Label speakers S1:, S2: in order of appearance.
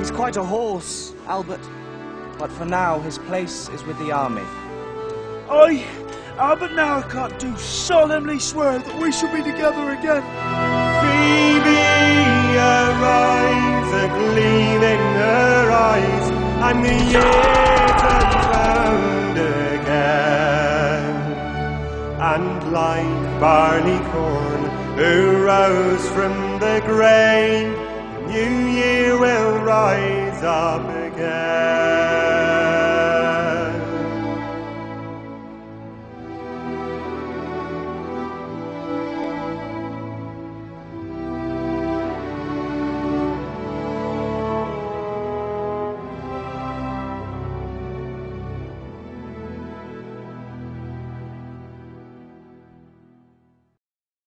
S1: He's quite a horse, Albert, but for now his place is with the army.
S2: Albert Narracott do solemnly swear that we shall be together again.
S3: Phoebe, arise, a gleam in her eyes, and the year turns round again. And like barley corn, who rose from the grave, New Year will rise up again.